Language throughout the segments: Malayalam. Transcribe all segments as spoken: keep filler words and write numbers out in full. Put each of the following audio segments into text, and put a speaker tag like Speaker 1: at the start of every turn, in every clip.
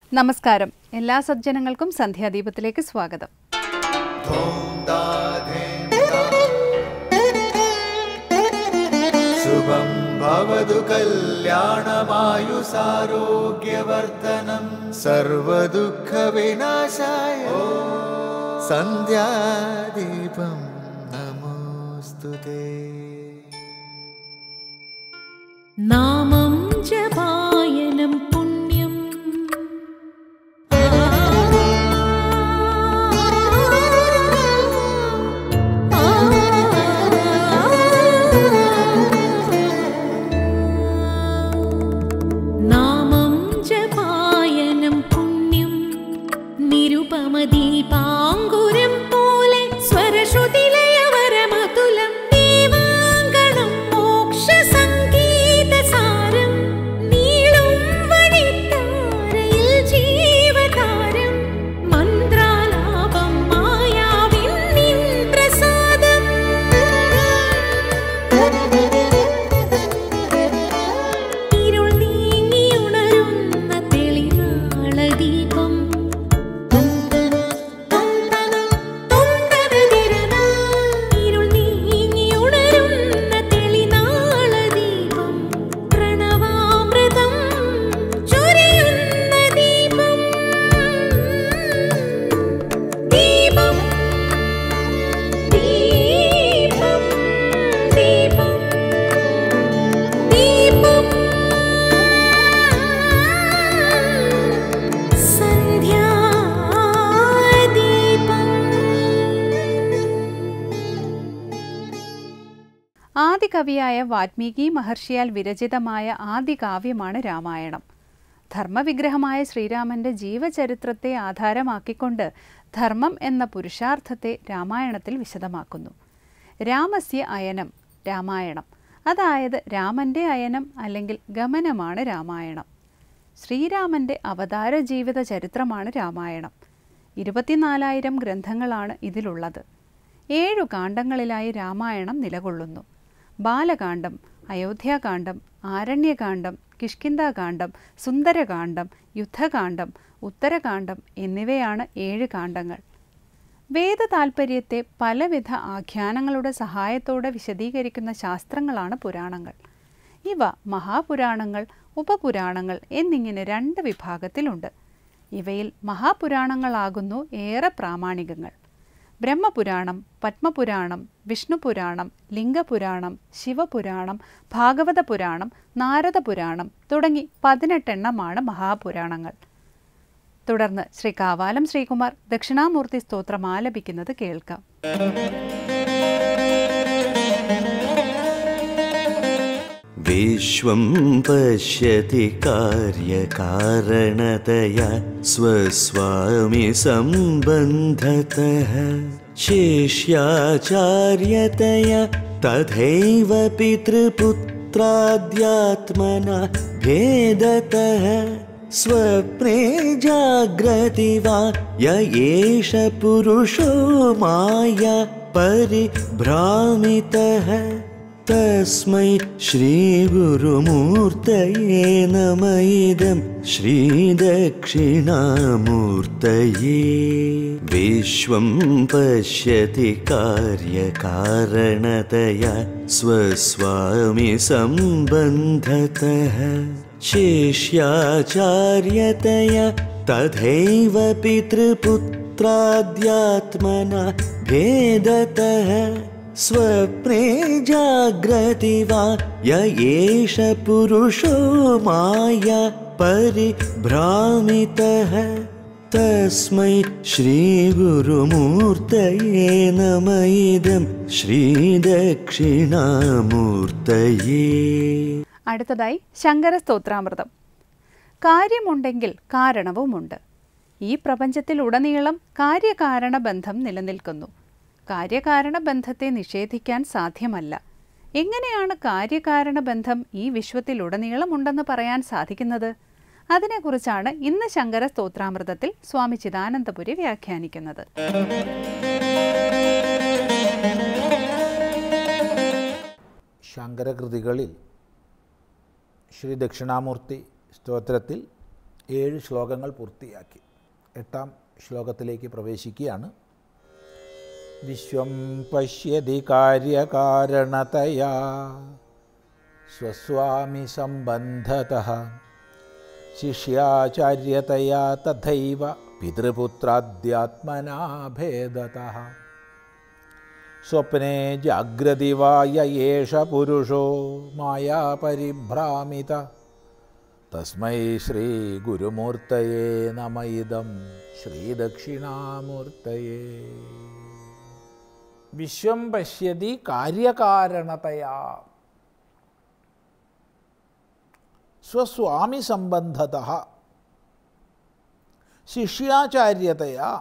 Speaker 1: നമസ്കാരം. എല്ലാ സജ്ജനങ്ങൾക്കും സന്ധ്യാദീപത്തിലേക്ക് സ്വാഗതം.
Speaker 2: ശുഭം ഭവതു കല്യാണമായുസാരോഗ്യവർദ്ധനം സർവദുഃഖ വിനാശായ സന്ധ്യാദീപം നമോസ്തുതേ.
Speaker 3: നാമം ജപായനം പുണ്യം നാമം ജപായനം പുണ്യം നിരുപമദീപാങ്കുരം പോലെ സ്വരശ്രുതിലയവരമതുലം ദീവാങ്കണം മോക്ഷ സംഗീതസാരം നീളും വഴിത്താരയിൽ ജീവതാരം മന്ത്രാലാപം മായാവിൻ നിൻ പ്രസാദം. ഇരുൾ നീങ്ങിയുണരുന്ന തെളിനാളദീപം ഇരുൾ നീങ്ങിയുണരുന്ന തെളിനാളദീപം പ്രണവാമൃതം ചൊരിയുന്ന ദീപം. ദീപം ദീപം ദീപം ദീപം സന്ധ്യാദീപം.
Speaker 1: ആദികവിയായ വാൽമീകി മഹർഷിയാൽ വിരചിതമായ ആദികാവ്യമാണ് രാമായണം. ധർമ്മവിഗ്രഹമായ ശ്രീരാമന്റെ ജീവചരിത്രത്തെ ആധാരമാക്കിക്കൊണ്ട് ധർമ്മം എന്ന പുരുഷാർത്ഥത്തെ രാമായണത്തിൽ വിശദമാക്കുന്നു. രാമസ്യ അയനം രാമായണം, അതായത് രാമന്റെ അയനം അല്ലെങ്കിൽ ഗമനമാണ് രാമായണം. ശ്രീരാമന്റെ അവതാര ജീവിത ചരിത്രമാണ് രാമായണം. ഇരുപത്തിനാലായിരം ഗ്രന്ഥങ്ങളാണ് ഇതിലുള്ളത്. ഏഴു കാണ്ഡങ്ങളിലായി രാമായണം നിലകൊള്ളുന്നു. ബാലകാന്ഡം, അയോധ്യാകാന്ഡം, ആരണ്യകാന്ഡം, കിഷ്കിന്ധാകാന്ഡം, സുന്ദരകാന്ഡം, യുദ്ധകാന്ഡം, ഉത്തരകാന്ഡം എന്നിവയാണ് ഏഴ് കാണ്ഡങ്ങൾ. വേദ താൽപ്പര്യത്തെ പലവിധ ആഖ്യാനങ്ങളുടെ സഹായത്തോടെ വിശദീകരിക്കുന്ന ശാസ്ത്രങ്ങളാണ് പുരാണങ്ങൾ. ഇവ മഹാപുരാണങ്ങൾ, ഉപപുരാണങ്ങൾ എന്നിങ്ങനെ രണ്ട് വിഭാഗത്തിലുണ്ട്. ഇവയിൽ മഹാപുരാണങ്ങളാകുന്നു ഏറെ പ്രാമാണികങ്ങൾ. ബ്രഹ്മപുരാണം, പത്മപുരാണം, വിഷ്ണുപുരാണം, ലിംഗപുരാണം, ശിവപുരാണം, ഭാഗവത പുരാണം, നാരദപുരാണം തുടങ്ങി പതിനെട്ടെണ്ണമാണ് മഹാപുരാണങ്ങൾ. തുടർന്ന് ശ്രീ കാവാലം ശ്രീകുമാർ ദക്ഷിണാമൂർത്തി സ്തോത്രം ആലപിക്കുന്നത് കേൾക്കാം.
Speaker 2: വിശ്വം പശ്യതി കാര്യകാരണതയാ സ്വസ്വാമി സംബന്ധതഃ ശിഷ്യാചാര്യതയാ തഥൈവ പിതൃപുത്രാദ്യാത്മനാ ഭേദതഃ സ്വപ്നേ ജാഗ്രതി വാ യ ഏഷ പുരുഷോ മായാ പരിഭ്രാമിതഃ തസ്മൈ ശ്രീഗുരുമൂർത്തയേ നമ ഇദം ശ്രീദക്ഷിണാമൂർത്തയേ. വിശ്വം പശ്യതി കാര്യകാരണതയാ സ്വസ്വാമി സംബന്ധതഃ ശിഷ്യാചാര്യതയാ തഥൈവ പിതൃപുത്രാദ്യാത്മനാ ഭേദതഃ സ്വപ്നേ ജാഗ്രതി വാ യ ഏഷ പുരുഷോ മായാ പരിഭ്രാമിതഃ തസ്മൈ ശ്രീഗുരുമൂർത്തയേ നമ ഇദം ശ്രീദക്ഷിണാമൂർത്തയേ.
Speaker 1: അടുത്തതായി ശങ്കര സ്തോത്രാമൃതം. കാര്യമുണ്ടെങ്കിൽ കാരണവുമുണ്ട്. ഈ പ്രപഞ്ചത്തിൽ ഉടനീളം കാര്യകാരണ ബന്ധം നിലനിൽക്കുന്നു. കാര്യകാരണ ബന്ധത്തെ നിഷേധിക്കാൻ സാധ്യമല്ല. എങ്ങനെയാണ് കാര്യകാരണ ബന്ധം ഈ വിശ്വത്തിലുടനീളമുണ്ടെന്ന് പറയാൻ സാധിക്കുന്നത്? അതിനെക്കുറിച്ചാണ് ഇന്ന് ശങ്കര സ്തോത്രാമൃതത്തിൽ സ്വാമി ചിദാനന്ദപുരി വ്യാഖ്യാനിക്കുന്നത്.
Speaker 4: ശങ്കരകൃതികളിൽ ശ്രീ ദക്ഷിണാമൂർത്തി സ്തോത്രത്തിൽ ഏഴ് ശ്ലോകങ്ങൾ പൂർത്തിയാക്കി. എട്ടാം ശ്ലോകത്തിലേക്ക് പ്രവേശിക്കുകയാണ്. വിശ്വം പശ്യതി കാര്യകാരണതയാ സ്വസ്വാമി സംബന്ധതഃ ശിഷ്യാചാര്യതയാ തഥൈവ പിതൃപുത്രാദ്യാത്മനാ ഭേദതഃ സ്വപ്നേ ജാഗ്രതി വായ യേഷ പുരുഷോ മായാപരിഭ്രാമിത തസ്മൈ ശ്രീ ഗുരുമൂർത്തയേ നമ ഇദം ശ്രീദക്ഷിണാമൂർത്തയേ. വിശ്വം പശ്യതി കാര്യകാരണതയാ സ്വസ്വാമി സംബന്ധതഃ ശിഷ്യാചാര്യതയാ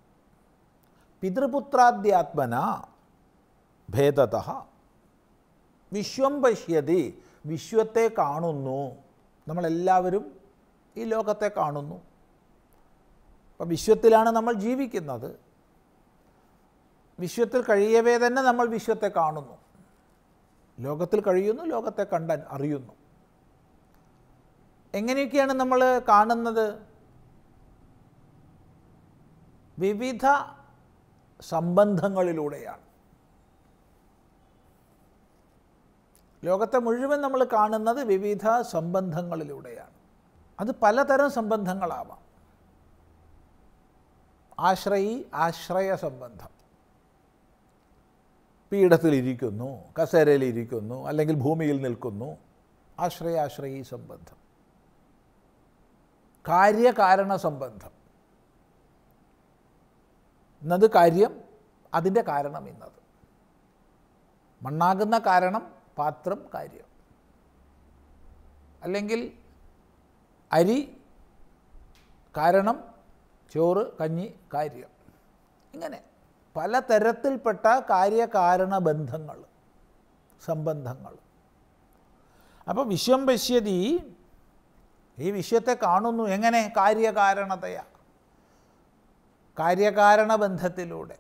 Speaker 4: പിതൃപുത്രാദ്യാത്മനാ ഭേദതഃ. വിശ്വം പശ്യതി, വിശ്വത്തെ കാണുന്നു. നമ്മളെല്ലാവരും ഈ ലോകത്തെ കാണുന്നു. അപ്പം വിശ്വത്തിലാണ് നമ്മൾ ജീവിക്കുന്നത്. വിശ്വത്തിൽ കഴിയവേ തന്നെ നമ്മൾ വിശ്വത്തെ കാണുന്നു. ലോകത്തിൽ കഴിയുന്നു, ലോകത്തെ കണ്ടാൻ അറിയുന്നു. എങ്ങനെയൊക്കെയാണ് നമ്മൾ കാണുന്നത്? വിവിധ സംബന്ധങ്ങളിലൂടെയാണ്. ലോകത്തെ മുഴുവൻ നമ്മൾ കാണുന്നത് വിവിധ സംബന്ധങ്ങളിലൂടെയാണ്. അത് പലതരം സംബന്ധങ്ങളാവാം. ആശ്രയി ആശ്രയ സംബന്ധം. പീഠത്തിലിരിക്കുന്നു, കസേരയിലിരിക്കുന്നു, അല്ലെങ്കിൽ ഭൂമിയിൽ നിൽക്കുന്നു. ആശ്രയാശ്രയി സംബന്ധം. കാര്യകാരണ സംബന്ധം. ഇന്നത് കാര്യം, അതിൻ്റെ കാരണം ഇന്നത്. മണ്ണാകുന്ന കാരണം പാത്രം കാര്യം, അല്ലെങ്കിൽ അരി കാരണം ചോറ് കഞ്ഞി കാര്യം. ഇങ്ങനെ പലതരത്തിൽപ്പെട്ട കാര്യകാരണ ബന്ധങ്ങൾ, സംബന്ധങ്ങൾ. അപ്പോൾ വിശ്വം പശ്യതി, ഈ വിശ്വത്തെ കാണുന്നു. എങ്ങനെ? കാര്യകാരണതയാ, കാര്യകാരണ ബന്ധത്തിലൂടെ.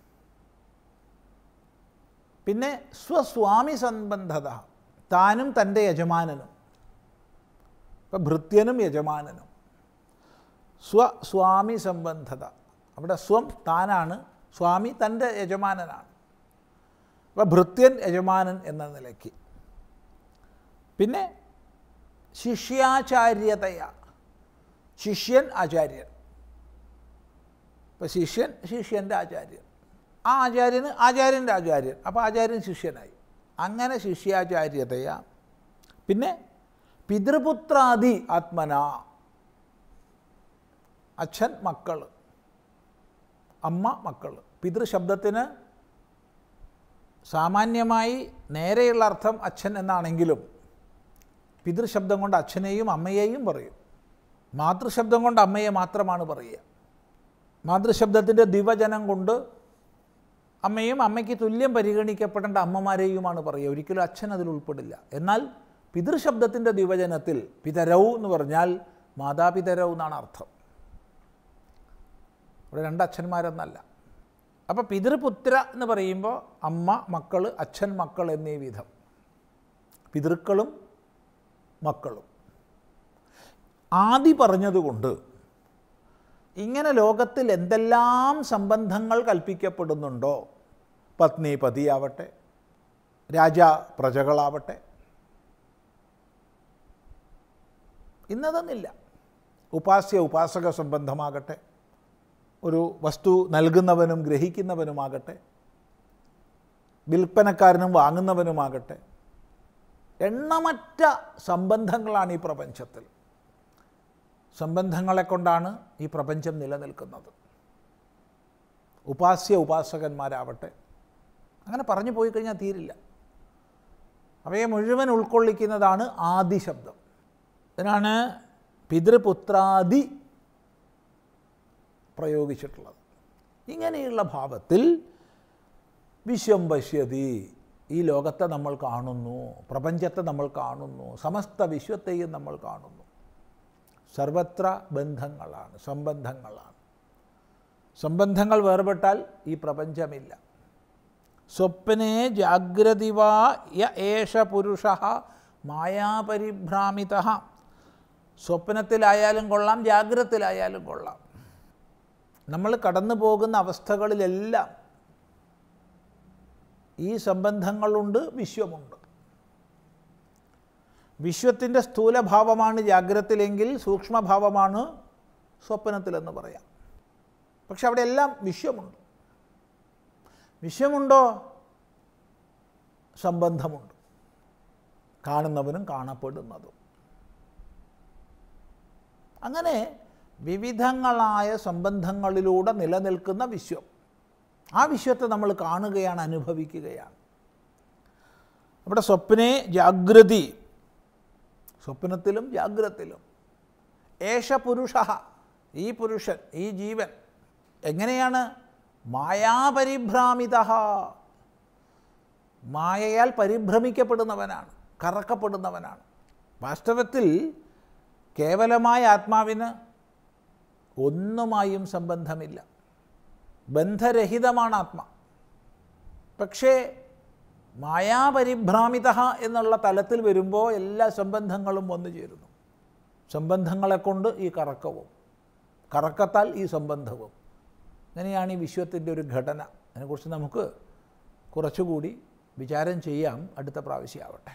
Speaker 4: പിന്നെ സ്വസ്വാമി സംബന്ധത, താനും തൻ്റെ യജമാനനും. ഇപ്പം ഭൃത്യനും യജമാനനും. സ്വസ്വാമി സംബന്ധത, അവിടെ സ്വം താനാണ്, സ്വാമി തൻ്റെ യജമാനനാണ്. അപ്പം ഭൃത്യൻ യജമാനൻ എന്ന നിലയ്ക്ക്. പിന്നെ ശിഷ്യാചാര്യതയ, ശിഷ്യൻ ആചാര്യൻ. ഇപ്പം ശിഷ്യൻ ശിഷ്യൻ്റെ ആചാര്യൻ, ആ ആചാര്യന് ആചാര്യൻ്റെ ആചാര്യൻ, അപ്പോൾ ആചാര്യൻ ശിഷ്യനായി. അങ്ങനെ ശിഷ്യാചാര്യതയ. പിന്നെ പിതൃപുത്രാദി ആത്മന, അച്ഛൻ മക്കൾ, അമ്മ മക്കൾ. പിതൃശബ്ദത്തിന് സാമാന്യമായി നേരെയുള്ള അർത്ഥം അച്ഛൻ എന്നാണെങ്കിലും പിതൃശബ്ദം കൊണ്ട് അച്ഛനെയും അമ്മയെയും പറയും. മാതൃശബ്ദം കൊണ്ട് അമ്മയെ മാത്രമാണ് പറയുക. മാതൃശബ്ദത്തിൻ്റെ ദ്വിവചനം കൊണ്ട് അമ്മയും അമ്മയ്ക്ക് തുല്യം പരിഗണിക്കപ്പെടേണ്ട അമ്മമാരെയുമാണ് പറയുക. ഒരിക്കലും അച്ഛൻ അതിൽ ഉൾപ്പെടില്ല. എന്നാൽ പിതൃശബ്ദത്തിൻ്റെ ദ്വിവചനത്തിൽ പിതരൗ എന്ന് പറഞ്ഞാൽ മാതാപിതരൗ എന്നാണ് അർത്ഥം. ഇവിടെ രണ്ടച്ഛന്മാരെന്നല്ല. അപ്പോൾ പിതൃപുത്ര എന്ന് പറയുമ്പോൾ അമ്മ മക്കൾ, അച്ഛൻ മക്കൾ എന്നീ വിധം, പിതൃക്കളും മക്കളും. ആദി പറഞ്ഞതുകൊണ്ട് ഇങ്ങനെ ലോകത്തിൽ എന്തെല്ലാം സംബന്ധങ്ങൾ കൽപ്പിക്കപ്പെടുന്നുണ്ടോ, പത്നി പതിയാവട്ടെ, രാജ പ്രജകളാവട്ടെ, ഇന്നതൊന്നില്ല. ഉപാസ്യ ഉപാസക സംബന്ധമാകട്ടെ, ഒരു വസ്തു നൽകുന്നവനും ഗ്രഹിക്കുന്നവനുമാകട്ടെ, വിൽപ്പനക്കാരനും വാങ്ങുന്നവനുമാകട്ടെ, എണ്ണമറ്റ സംബന്ധങ്ങളാണ് ഈ പ്രപഞ്ചത്തിൽ. സംബന്ധങ്ങളെ കൊണ്ടാണ് ഈ പ്രപഞ്ചം നിലനിൽക്കുന്നത്. ഉപാസ്യ ഉപാസകന്മാരാവട്ടെ, അങ്ങനെ പറഞ്ഞു പോയി കഴിഞ്ഞാൽ തീരില്ല. അവയെ മുഴുവൻ ഉൾക്കൊള്ളിക്കുന്നതാണ് ആദിശബ്ദം. ഇതിനാണ് പിതൃപുത്രാദി പ്രയോഗിച്ചിട്ടുള്ളത്. ഇങ്ങനെയുള്ള ഭാവത്തിൽ വിശ്വം പശ്യതി, ഈ ലോകത്തെ നമ്മൾ കാണുന്നു, പ്രപഞ്ചത്തെ നമ്മൾ കാണുന്നു, സമസ്ത വിശ്വത്തെയും നമ്മൾ കാണുന്നു. സർവത്ര ബന്ധങ്ങളാണ്, സംബന്ധങ്ങളാണ്. സംബന്ധങ്ങൾ വേർപെട്ടാൽ ഈ പ്രപഞ്ചമില്ല. സ്വപ്നേ ജാഗ്രതിവാ യ ഏഷ പുരുഷ മായാപരിഭ്രാമിത സ്വപ്നത്തിലായാലും കൊള്ളാം, ജാഗ്രതത്തിലായാലും കൊള്ളാം. നമ്മൾ കടന്നു പോകുന്ന അവസ്ഥകളിലെല്ലാം ഈ സംബന്ധങ്ങളുണ്ട്, വിശ്വമുണ്ട്. വിശ്വത്തിൻ്റെ സ്ഥൂലഭാവമാണ് ജാഗ്രതത്തിലെങ്കിൽ സൂക്ഷ്മഭാവമാണ് സ്വപ്നത്തിലെന്ന് പറയാം. പക്ഷെ അവിടെ എല്ലാം വിശ്വമുണ്ട്. വിശ്വമുണ്ടോ? സംബന്ധമുണ്ട്, കാണുന്നവനും കാണപ്പെടുന്നതും. അങ്ങനെ വിവിധങ്ങളായ സംബന്ധങ്ങളിലൂടെ നിലനിൽക്കുന്ന വിശ്വം. ആ വിശ്വത്തെ നമ്മൾ കാണുകയാണ്, അനുഭവിക്കുകയാണ്. അവിടെ സ്വപ്നേ ജാഗ്രതി, സ്വപ്നത്തിലും ജാഗ്രതത്തിലും. ഏഷ പുരുഷ, ഈ പുരുഷൻ, ഈ ജീവൻ എങ്ങനെയാണ്? മായാപരിഭ്രാമിത, മായയാൽ പരിഭ്രമിക്കപ്പെടുന്നവനാണ്, കറക്കപ്പെടുന്നവനാണ്. വാസ്തവത്തിൽ കേവലമായ ആത്മാവിന് ഒന്നുമായും സംബന്ധമില്ല, ബന്ധരഹിതമാണ് ആത്മ. പക്ഷേ മായാപരിഭ്രാമിത എന്നുള്ള തലത്തിൽ വരുമ്പോൾ എല്ലാ സംബന്ധങ്ങളും വന്നു ചേരുന്നു. സംബന്ധങ്ങളെ കൊണ്ട് ഈ കറക്കവും, കറക്കത്താൽ ഈ സംബന്ധവും. അങ്ങനെയാണ് ഈ വിശ്വത്തിൻ്റെ ഒരു ഘടന. അതിനെക്കുറിച്ച് നമുക്ക് കുറച്ചുകൂടി വിചാരം ചെയ്യാം. അടുത്ത പ്രാവശ്യമാവട്ടെ.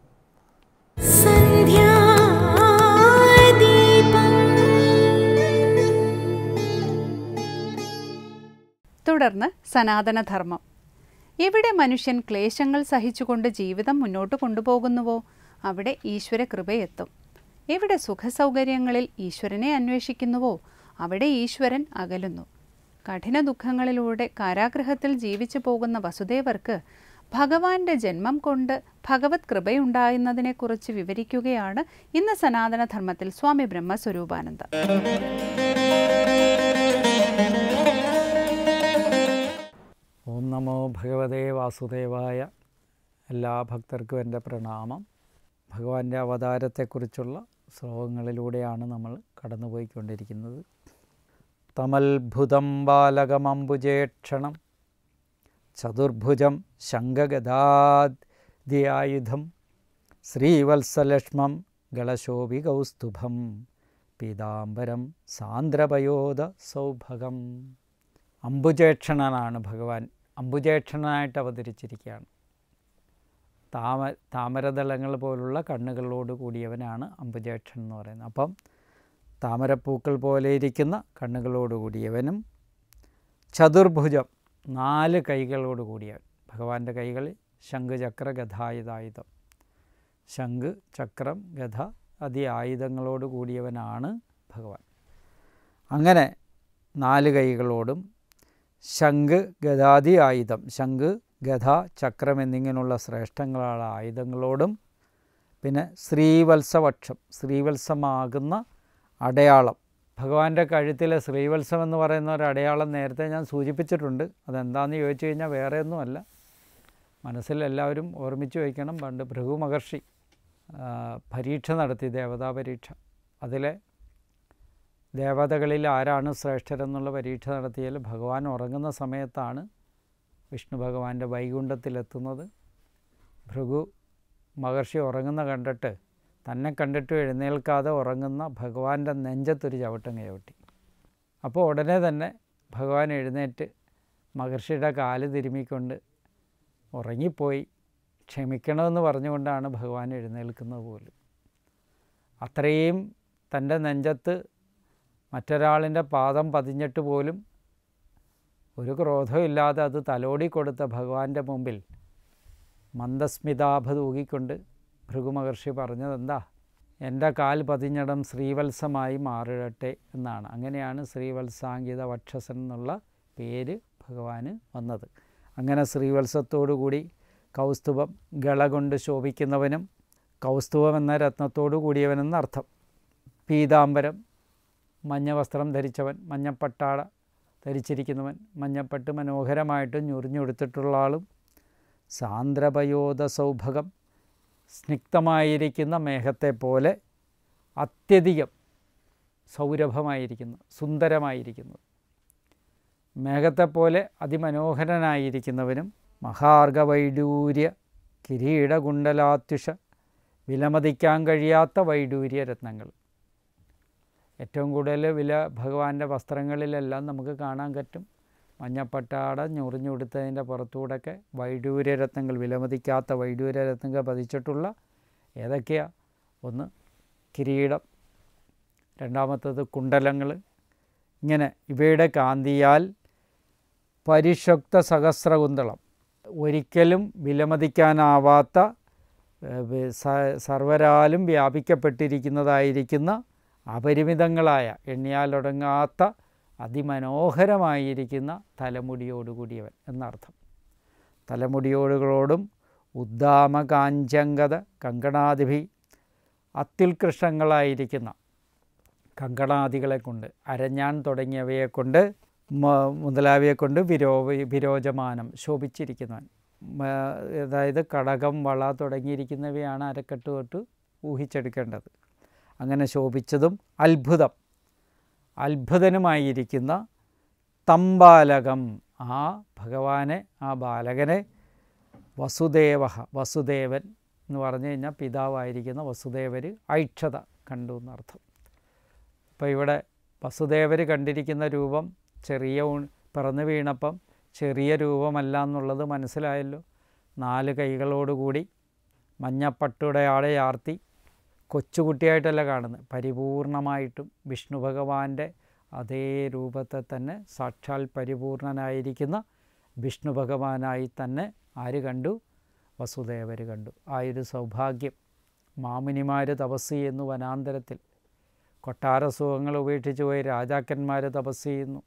Speaker 1: തുടർന്ന് സനാതനധർമ്മം. എവിടെ മനുഷ്യൻ ക്ലേശങ്ങൾ സഹിച്ചുകൊണ്ട് ജീവിതം മുന്നോട്ട് കൊണ്ടുപോകുന്നുവോ അവിടെ ഈശ്വര കൃപയെത്തും. എവിടെ സുഖസൗകര്യങ്ങളിൽ ഈശ്വരനെ അന്വേഷിക്കുന്നുവോ അവിടെ ഈശ്വരൻ അകലുന്നു. കഠിന ദുഃഖങ്ങളിലൂടെ കാരാഗൃഹത്തിൽ ജീവിച്ചു പോകുന്ന വസുദേവർക്ക് ഭഗവാന്റെ ജന്മം കൊണ്ട് ഭഗവത് കൃപയുണ്ടാകുന്നതിനെക്കുറിച്ച് വിവരിക്കുകയാണ് ഇന്ന് സനാതനധർമ്മത്തിൽ സ്വാമി ബ്രഹ്മസ്വരൂപാനന്ദ.
Speaker 5: ഓം നമോ ഭഗവതേ വാസുദേവായ. എല്ലാ ഭക്തർക്കും എൻ്റെ പ്രണാമം. ഭഗവാന്റെ അവതാരത്തെക്കുറിച്ചുള്ള ശ്ലോകങ്ങളിലൂടെയാണ് നമ്മൾ കടന്നുപോയിക്കൊണ്ടിരിക്കുന്നത്. തമത്ഭുതം ബാലകമംബുജേക്ഷണം ചതുർഭുജം ശംഖഗദാദ്യായുധം ശ്രീവത്സലക്ഷ്മം ഗളശോഭികൗസ്തുഭം പീതാംബരം സാന്ദ്രപയോധ സൗഭഗം. അംബുജേക്ഷണനാണ് ഭഗവാൻ. അംബുജേക്ഷണനായിട്ട് അവതരിച്ചിരിക്കുകയാണ്. താമ താമരദളങ്ങൾ പോലുള്ള കണ്ണുകളോട് കൂടിയവനാണ് അംബുജേക്ഷൺ എന്ന് പറയുന്നത്. അപ്പം താമരപ്പൂക്കൾ പോലെ ഇരിക്കുന്ന കണ്ണുകളോട് കൂടിയവനും ചതുർഭുജം, നാല് കൈകളോട് കൂടിയവൻ. ഭഗവാന്റെ കൈകളിൽ ശംഖ് ചക്ര ഗദായുധായുധം. ശംഖ് ചക്രം ഗദ ആദി ആയുധങ്ങളോട് കൂടിയവനാണ് ഭഗവാൻ. അങ്ങനെ നാല് കൈകളോടും ശംഖ് ഗദാദി ആയുധം, ശംഖ് ഗദ ചക്രം എന്നിങ്ങനെയുള്ള ശ്രേഷ്ഠങ്ങളായ ആയുധങ്ങളോടും പിന്നെ ശ്രീവത്സവക്ഷം, ശ്രീവത്സമാകുന്ന അടയാളം. ഭഗവാന്റെ കഴുത്തിലെ ശ്രീവത്സം എന്ന് പറയുന്ന ഒരു അടയാളം നേരത്തെ ഞാൻ സൂചിപ്പിച്ചിട്ടുണ്ട്. അതെന്താണെന്ന് ചോദിച്ചു കഴിഞ്ഞാൽ വേറെ ഒന്നുമല്ല, മനസ്സിൽ എല്ലാവരും ഓർമ്മിച്ച് വയ്ക്കണം. പണ്ട് ഭൃഗു മഹർഷി പരീക്ഷ നടത്തി, ദേവതാ പരീക്ഷ. അതിലെ ദേവതകളിൽ ആരാണ് ശ്രേഷ്ഠരെന്നുള്ള പരീക്ഷ നടത്തിയാൽ ഭഗവാൻ ഉറങ്ങുന്ന സമയത്താണ് വിഷ്ണു ഭഗവാന്റെ വൈകുണ്ഠത്തിലെത്തുന്നത്. ഭൃഗു മഹർഷി ഉറങ്ങുന്ന കണ്ടിട്ട് തന്നെ കണ്ടിട്ട് എഴുന്നേൽക്കാതെ ഉറങ്ങുന്ന ഭഗവാന്റെ നെഞ്ചത്തൊരു ചവിട്ടങ്ങ് ചവിട്ടി. അപ്പോൾ ഉടനെ തന്നെ ഭഗവാൻ എഴുന്നേറ്റ് മഹർഷിയുടെ കാല് തിരുമ്മിക്കൊണ്ട് ഉറങ്ങിപ്പോയി ക്ഷമിക്കണമെന്ന് പറഞ്ഞുകൊണ്ടാണ് ഭഗവാൻ എഴുന്നേൽക്കുന്നത് പോലും. അത്രയും തൻ്റെ നെഞ്ചത്ത് മറ്റൊരാളിൻ്റെ പാദം പതിഞ്ഞിട്ട് പോലും ഒരു ക്രോധമില്ലാതെ അത് തലോടി കൊടുത്ത ഭഗവാന്റെ മുമ്പിൽ മന്ദസ്മിതാഭ തൂകിക്കൊണ്ട് ഭൃഗു മഹർഷി പറഞ്ഞതെന്താ, എൻ്റെ കാൽ പതിഞ്ഞിടം ശ്രീവത്സമായി മാറിടട്ടെ എന്നാണ്. അങ്ങനെയാണ് ശ്രീവത്സാങ്കിത വക്ഷസൻ എന്നുള്ള പേര് ഭഗവാന് വന്നത്. അങ്ങനെ ശ്രീവത്സത്തോടു കൂടി കൗസ്തുഭം, ഗള കൊണ്ട് ശോഭിക്കുന്നവനും കൗസ്തുഭം എന്ന രത്നത്തോടു കൂടിയവനെന്നർത്ഥം. പീതാംബരം, മഞ്ഞ വസ്ത്രം ധരിച്ചവൻ, മഞ്ഞപ്പട്ടാട ധരിച്ചിരിക്കുന്നവൻ, മഞ്ഞപ്പട്ട് മനോഹരമായിട്ട് ഞൊറിഞ്ഞൊടുത്തിട്ടുള്ള ആളും. സാന്ദ്രപയോധ സൗഭഗം, സ്നിഗ്ധമായിരിക്കുന്ന മേഘത്തെ പോലെ അത്യധികം സൗരഭമായിരിക്കുന്നു, സുന്ദരമായിരിക്കുന്നത്. മേഘത്തെപ്പോലെ അതിമനോഹരനായിരിക്കുന്നവനും മഹാർഗവൈഡൂര്യ കിരീടകുണ്ടലാത്യുഷ, വിലമതിക്കാൻ കഴിയാത്ത വൈഡൂര്യ രത്നങ്ങൾ. ഏറ്റവും കൂടുതൽ വില ഭഗവാന്റെ വസ്ത്രങ്ങളിലെല്ലാം നമുക്ക് കാണാൻ പറ്റും. മഞ്ഞപ്പട്ടാട ഞൊറിഞ്ഞുകൊടുത്തതിൻ്റെ പുറത്തൂടെയൊക്കെ വൈഡൂര്യരത്നങ്ങൾ, വിലമതിക്കാത്ത വൈഡൂര്യരത്നങ്ങൾ പതിച്ചിട്ടുള്ള ഏതൊക്കെയാണ്? ഒന്ന് കിരീടം, രണ്ടാമത്തത് കുണ്ടലങ്ങൾ. ഇങ്ങനെ ഇവയുടെ കാന്തിയാൽ പരിഷുക്ത സഹസ്രകുന്തളം, ഒരിക്കലും വിലമതിക്കാനാവാത്ത സർവരാലും വ്യാപിക്കപ്പെട്ടിരിക്കുന്നതായിരിക്കുന്ന അപരിമിതങ്ങളായ എണ്ണിയാലൊടുങ്ങാത്ത അതിമനോഹരമായിരിക്കുന്ന തലമുടിയോടുകൂടിയവൻ എന്നർത്ഥം. തലമുടിയോടുകളോടും ഉദ്ദാമ കാഞ്ചങ്കത കങ്കണാദിഭി, അത്യുത്കൃഷ്ടങ്ങളായിരിക്കുന്ന കങ്കണാദികളെ കൊണ്ട്, അരഞ്ഞാൻ തുടങ്ങിയവയെ കൊണ്ട് മുതലായവയെ കൊണ്ട് വിരോ വിരോചമാനം ശോഭിച്ചിരിക്കുന്നവൻ. അതായത് കടകം, വള തുടങ്ങിയിരിക്കുന്നവയാണ് അരക്കെട്ട് തൊട്ട് ഊഹിച്ചെടുക്കേണ്ടത്. അങ്ങനെ ശോഭിച്ചതും അത്ഭുതം അത്ഭുതനുമായിരിക്കുന്ന തമ്പാലകം, ആ ഭഗവാനെ, ആ ബാലകനെ വസുദേവ, വസുദേവൻ എന്ന് പറഞ്ഞു കഴിഞ്ഞാൽ പിതാവായിരിക്കുന്ന വസുദേവർ ഐക്ഷത കണ്ടു എന്നർത്ഥം. അപ്പോൾ ഇവിടെ വസുദേവർ കണ്ടിരിക്കുന്ന രൂപം ചെറിയ പിറന്നു വീണപ്പം ചെറിയ രൂപമല്ല എന്നുള്ളത് മനസ്സിലായല്ലോ. നാല് കൈകളോടുകൂടി മഞ്ഞപ്പട്ടുടെ ആളെ ആർത്തി കൊച്ചുകുട്ടിയായിട്ടല്ല കാണുന്നത്, പരിപൂർണമായിട്ടും വിഷ്ണു ഭഗവാന്റെ അതേ രൂപത്തെ തന്നെ സാക്ഷാൽ പരിപൂർണനായിരിക്കുന്ന വിഷ്ണു ഭഗവാനായി തന്നെ ആര് കണ്ടു? വസുദേവർ കണ്ടു. ആ ഒരു സൗഭാഗ്യം മാമുനിമാർ തപസ് ചെയ്യുന്നു വനാന്തരത്തിൽ, കൊട്ടാര സുഖങ്ങൾ ഉപേക്ഷിച്ച് പോയി രാജാക്കന്മാർ തപസ് ചെയ്യുന്നു,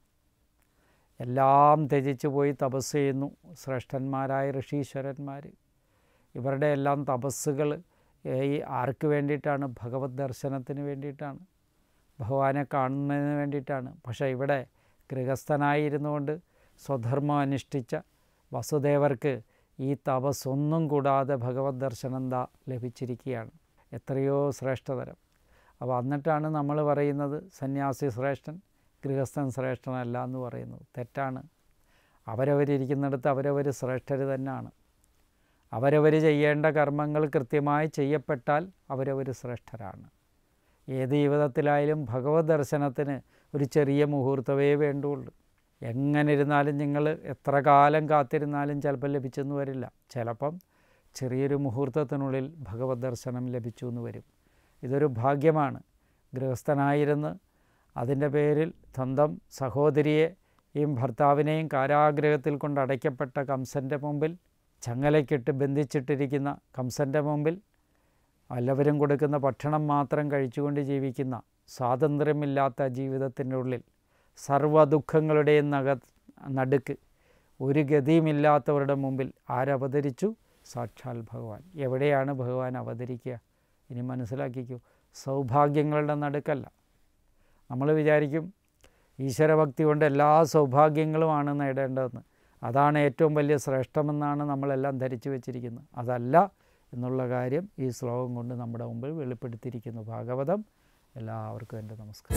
Speaker 5: എല്ലാം ത്യജിച്ച് പോയി തപസ് ചെയ്യുന്നു ശ്രേഷ്ഠന്മാരായ ഋഷീശ്വരന്മാർ. ഇവരുടെ എല്ലാം തപസ്സുകൾ ഈ ആർക്ക് വേണ്ടിയിട്ടാണ്? ഭഗവത് ദർശനത്തിന് വേണ്ടിയിട്ടാണ്, ഭഗവാനെ കാണുന്നതിന് വേണ്ടിയിട്ടാണ്. പക്ഷേ ഇവിടെ ഗൃഹസ്ഥനായിരുന്നുകൊണ്ട് സ്വധർമ്മം അനുഷ്ഠിച്ച വസുദേവർക്ക് ഈ തപസ്സൊന്നും കൂടാതെ ഭഗവത് ദർശനം എന്താ ലഭിച്ചിരിക്കുകയാണ്. എത്രയോ ശ്രേഷ്ഠതരം. അപ്പോൾ എന്നിട്ടാണ് നമ്മൾ പറയുന്നത് സന്യാസി ശ്രേഷ്ഠൻ, ഗൃഹസ്ഥൻ ശ്രേഷ്ഠനല്ല എന്ന് പറയുന്നത്. തെറ്റാണ്. അവരവരിയ്ക്കുന്നിടത്ത് അവരവർ ശ്രേഷ്ഠർ തന്നെയാണ്. അവരവർ ചെയ്യേണ്ട കർമ്മങ്ങൾ കൃത്യമായി ചെയ്യപ്പെട്ടാൽ അവരവർ ശ്രേഷ്ഠരാണ്. ഏത് ജീവിതത്തിലായാലും ഭഗവത് ദർശനത്തിന് ഒരു ചെറിയ മുഹൂർത്തമേ വേണ്ടുള്ളൂ. എങ്ങനെ ഇരുന്നാലും നിങ്ങൾ എത്ര കാലം കാത്തിരുന്നാലും ചിലപ്പോൾ ലഭിച്ചെന്ന് വരില്ല. ചിലപ്പം ചെറിയൊരു മുഹൂർത്തത്തിനുള്ളിൽ ഭഗവത് ദർശനം ലഭിച്ചു എന്ന് വരും. ഇതൊരു ഭാഗ്യമാണ്. ഗൃഹസ്ഥനായിരുന്ന് അതിൻ്റെ പേരിൽ സ്വന്തം സഹോദരിയെയും ഭർത്താവിനെയും കാരാഗ്രഹത്തിൽ കൊണ്ട് അടയ്ക്കപ്പെട്ട കംസൻ്റെ മുമ്പിൽ, ചങ്ങലയ്ക്കിട്ട് ബന്ധിച്ചിട്ടിരിക്കുന്ന കംസൻ്റെ മുമ്പിൽ എല്ലാവരും കൊടുക്കുന്ന ഭക്ഷണം മാത്രം കഴിച്ചുകൊണ്ട് ജീവിക്കുന്ന സ്വാതന്ത്ര്യമില്ലാത്ത ജീവിതത്തിൻ്റെ ഉള്ളിൽ സർവ്വ ദുഃഖങ്ങളുടെയും നഗ നടുക്ക് ഒരു ഗതിയുമില്ലാത്തവരുടെ മുമ്പിൽ ആരവതരിച്ചു? സാക്ഷാൽ ഭഗവാൻ. എവിടെയാണ് ഭഗവാൻ അവതരിക്കുക? ഇനി മനസ്സിലാക്കിക്കൂ. സൗഭാഗ്യങ്ങളുടെ നടുക്കല്ല. നമ്മൾ വിചാരിക്കും ഈശ്വരഭക്തി കൊണ്ട് എല്ലാ സൗഭാഗ്യങ്ങളുമാണ് നേടേണ്ടതെന്ന്. അതാണ് ഏറ്റവും വലിയ ശ്രേഷ്ഠമെന്നാണ് നമ്മളെല്ലാം ധരിച്ചു വച്ചിരിക്കുന്നത്. അതല്ല എന്നുള്ള കാര്യം ഈ ശ്ലോകം കൊണ്ട് നമ്മുടെ മുമ്പിൽ വെളിപ്പെടുത്തിയിരിക്കുന്നു ഭാഗവതം. എല്ലാവർക്കും എൻ്റെ നമസ്കാരം.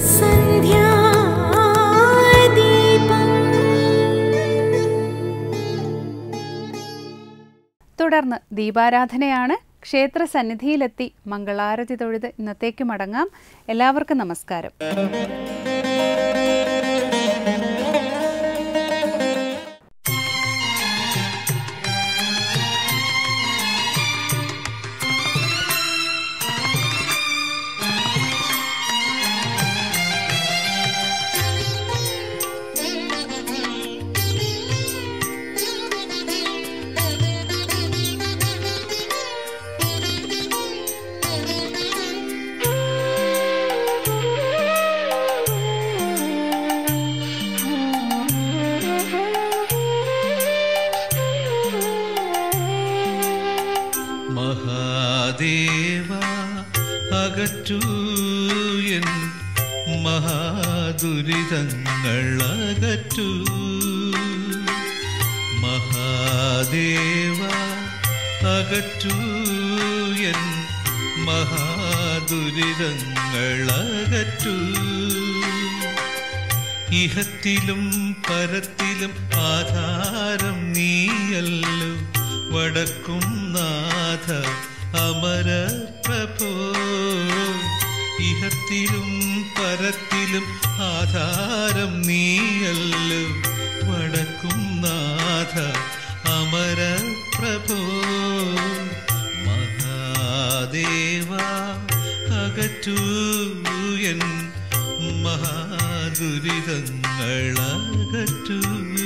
Speaker 1: തുടർന്ന് ദീപാരാധനയാണ്. ക്ഷേത്ര സന്നിധിയിലെത്തി മംഗളാരതി തൊഴുത് ഇന്നത്തേക്ക് മടങ്ങാം. എല്ലാവർക്കും നമസ്കാരം.
Speaker 6: അകറ്റൂ എൻ മഹാദുരിതങ്ങളകറ്റൂ മഹാദേവ അകറ്റൂ എൻ മഹാദുരിതങ്ങളകറ്റൂ ഇഹത്തിലും പരത്തിലും ആധാരം നീയല്ലോ വടക്കും നാഥ അമര പ്രഭോ ഇഹത്തിലും പരത്തിലും ആധാരം നീയല്ലോ വടക്കും നാഥ അമര പ്രഭോ മഹാദേവ അകറ്റൂ എൻ മഹാദുരിതങ്ങളകറ്റൂ.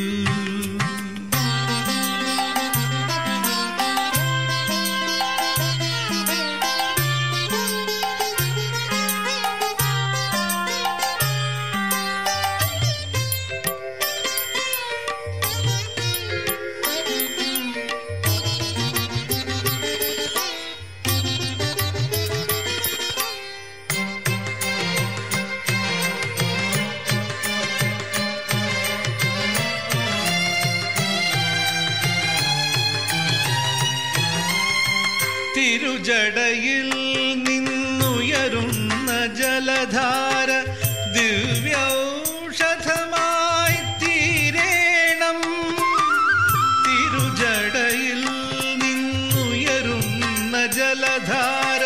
Speaker 6: തിരുജടയിൽ നിന്നുയരുന്ന ജലധാര ദിവ്യൗഷധമായി തീരേണം. തിരുജടയിൽ നിന്നുയരുന്ന ജലധാര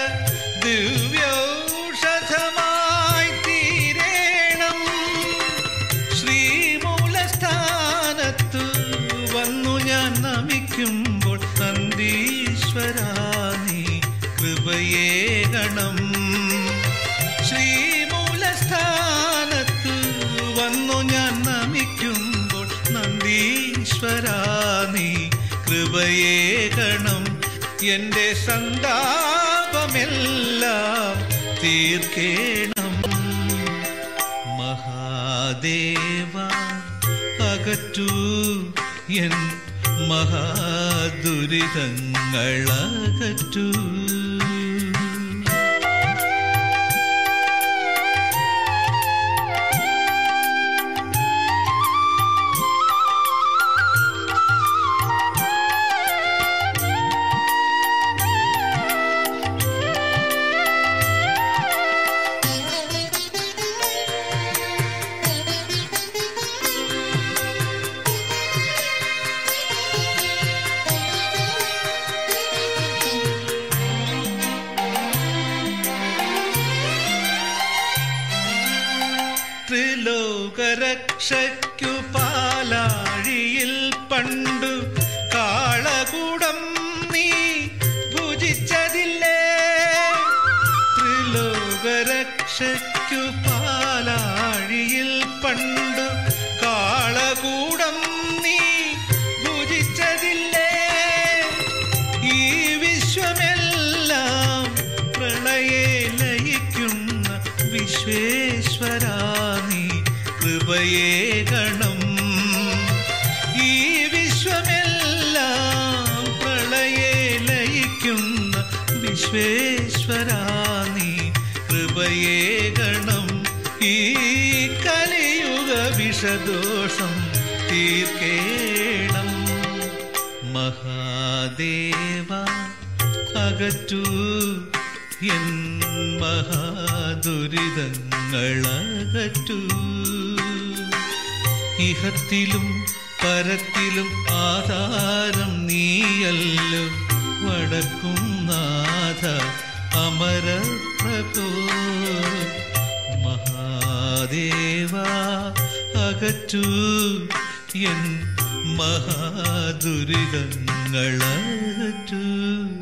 Speaker 6: ദിവ്യൗഷധമായി തീരേണം. ശ്രീമൂലസ്ഥാനത്ത് വന്നു ഞാൻ നമിക്കുമ്പോൾ നന്ദീശ്വരാ കൃപയേകണം. ശ്രീമൂലസ്ഥാനത്ത് വന്നു ഞാൻ നമിക്കുമ്പോൾ നന്ദീശ്വരാ നീ കൃപയേകണം. എൻ്റെ സന്താപമെല്ലാം തീർക്കേണം. മഹാദേവ അകറ്റൂ എൻ മഹാദുരിതങ്ങളകറ്റൂ. ത്രിലോകരക്ഷയ്ക്കു പാലാഴിയിൽ പണ്ടു കാളകൂടം നീ ഭുജിച്ചതില്ലേ? ത്രിലോകരക്ഷയ്ക്കു പാലാഴിയിൽ പണ്ടു കാളകൂടം നീ ഭുജിച്ചതില്ലേ? ഈ വിശ്വമെല്ലാം പ്രളയെ ലയിക്കുന്ന വിശ്വേശ്വരാ നീ കൃപയേകണം. ഈ വിശ്വമെല്ലാം പ്രളയെ ലയിക്കുന്ന വിശ്വേശ്വരാ നീ കൃപയേകണം. ഈ കലിയുഗ വിഷദോഷം തീർക്കേണം. മഹാദേവ അകറ്റൂ എൻ മഹാദുരിതങ്ങളകറ്റൂ. ഇഹത്തിലും പരത്തിലും ആധാരം നീയല്ലോ വടക്കും നാഥ അമര പ്രഭോ മഹാദേവ അകറ്റൂ എൻ മഹാദുരിതങ്ങളകറ്റൂ.